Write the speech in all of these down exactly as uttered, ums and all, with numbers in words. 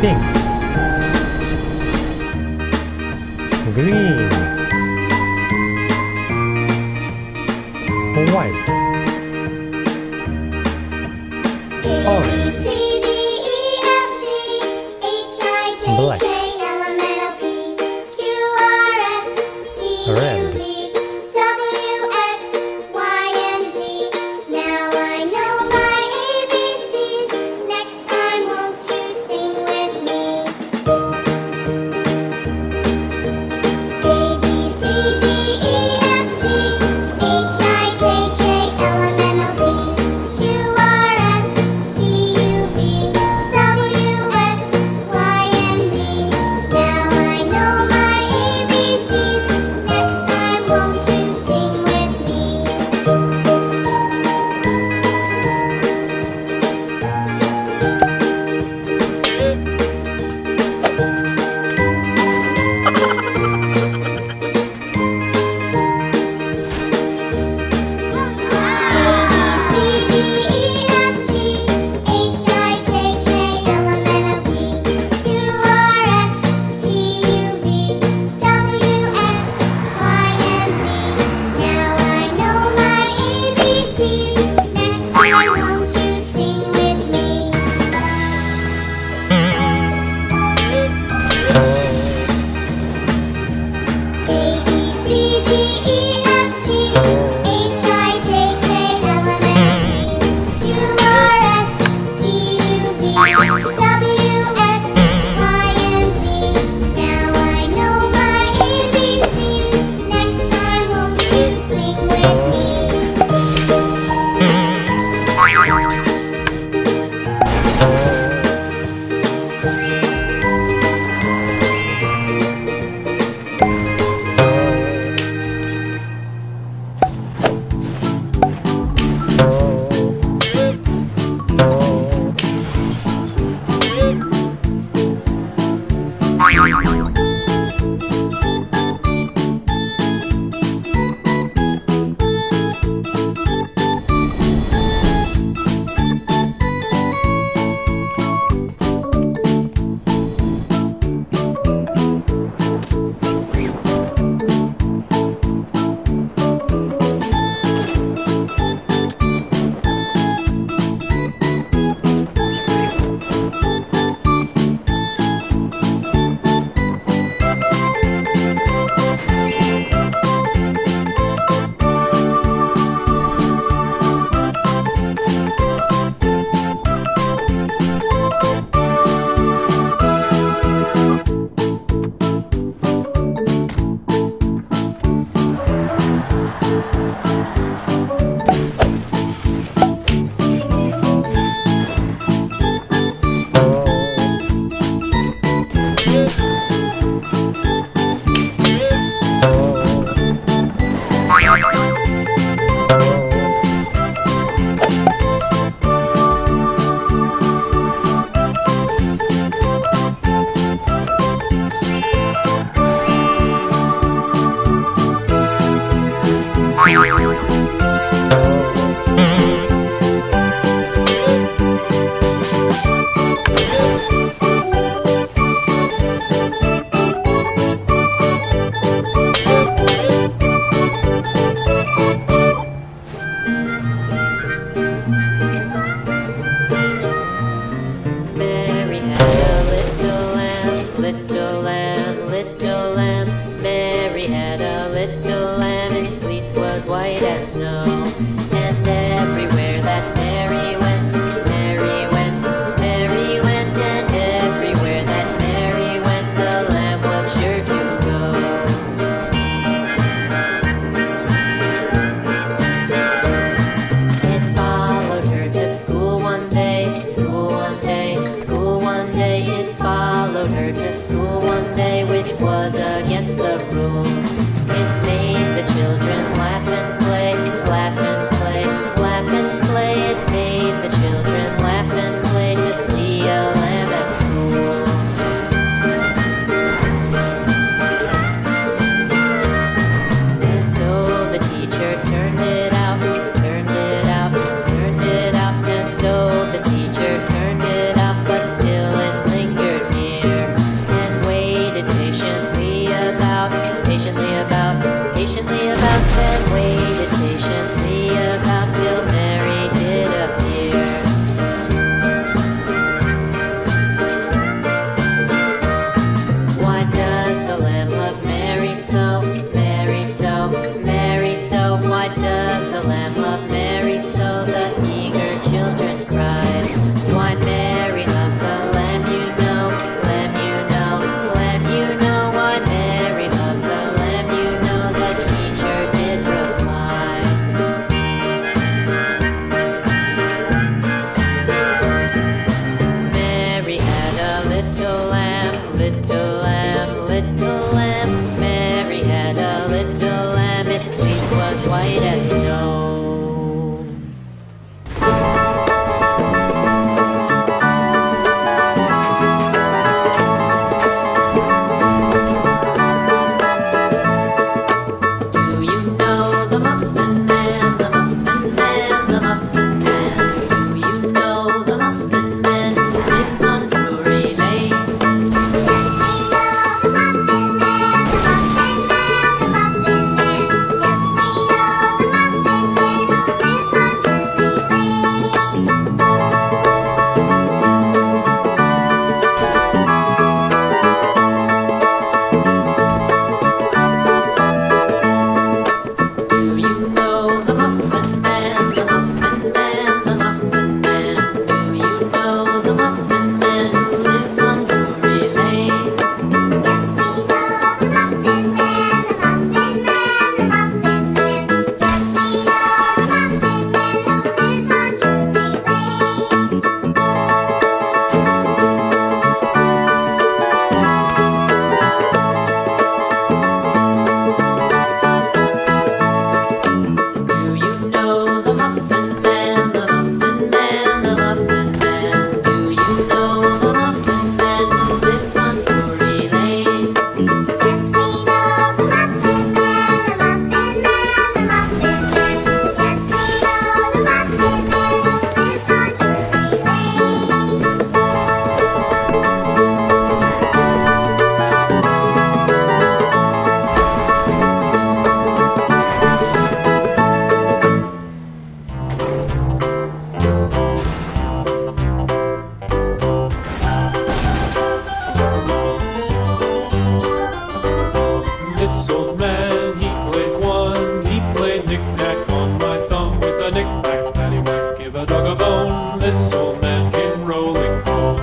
pink, green, white, orange, black, red, followed her to school one day, which was against the rules. It made patiently about, patiently about, then waited patiently about till Mary did appear. Why does the lamb love Mary so, Mary so, Mary so? Why does the lamb love Mary so? The eager children cried. Why Mary loves the lamb, you know, lamb, you know, lamb, you know. Why Mary loves the lamb, you know, the teacher did reply. Mary had a little lamb, little lamb, little lamb. Mary had a little lamb, its fleece was white as snow. Do you know the Muffin Man, the Muffin Man, the Muffin Man? Do you know the Muffin Man who lives on Drury Lane? Do you know the Muffin Man, the Muffin Man, the Muffin Man? Do you know the Muffin Man who lives on Drury Lane? Yes, we know the Muffin Man, the Muffin Man, the Muffin Man. Yes, we know the Muffin Man who lives on Drury Lane. Do you know the Muffin Man, the Muffin Man, the Muffin Man? Do you know the Muffin Man who lives on Drury Lane? Yes, we know the Muffin Man, the Muffin Man, the Muffin Man. Yes, we know the Muffin Man who lives on Drury Lane. This old man, he played one, he played knick-knack on my thumb with a knick-knack, paddywhack, give a dog a bone. This old man came rolling home.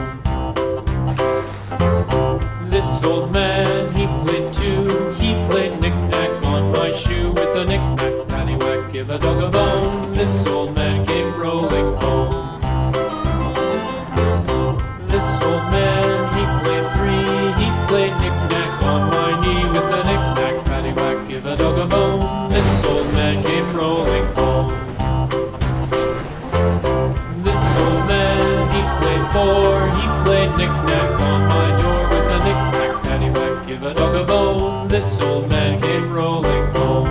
This old man, he played two, he played knick-knack on my shoe with a knick-knack, paddywhack, give a dog a bone. This old man came rolling home. This old man, he played three, he played knick-knack on my knee with a knick-knack, paddywhack, give a dog a bone. This old man came rolling home. This old man, he played four, he played knick-knack on my door with a knick-knack, paddywhack, give a dog a bone. This old man came rolling home.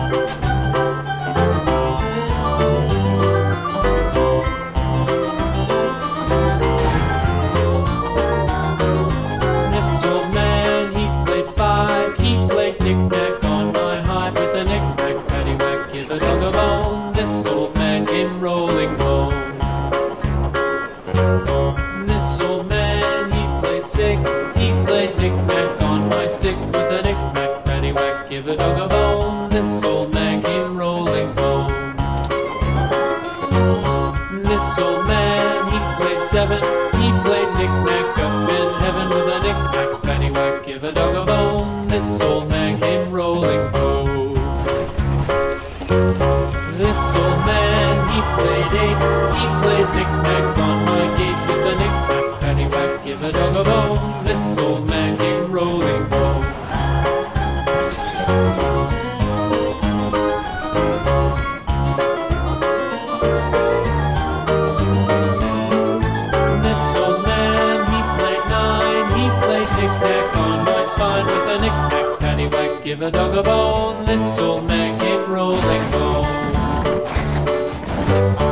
This old man, he played five, he played knick-knack on my hive with a knick-knack, paddywhack, give a dog a bone. This old man came rolling home. This old man, he played six, he played knick-knack on my sticks with a knick-knack, paddywhack, give a dog a bone. This old man came rolling home. This old man, he played seven, he played knick-knack up in heaven with a knick-knack, paddywhack, give a dog a bone. This old man came rolling home. This old man, he played eight, he played knick-knack on my gate with a knick-knack, paddywhack, give a dog a bone. This old man came rolling home. This old man, he played nine, he played knick-knack on my spine with a knick-knack, paddywhack, give a dog a bone. This old man came rolling home.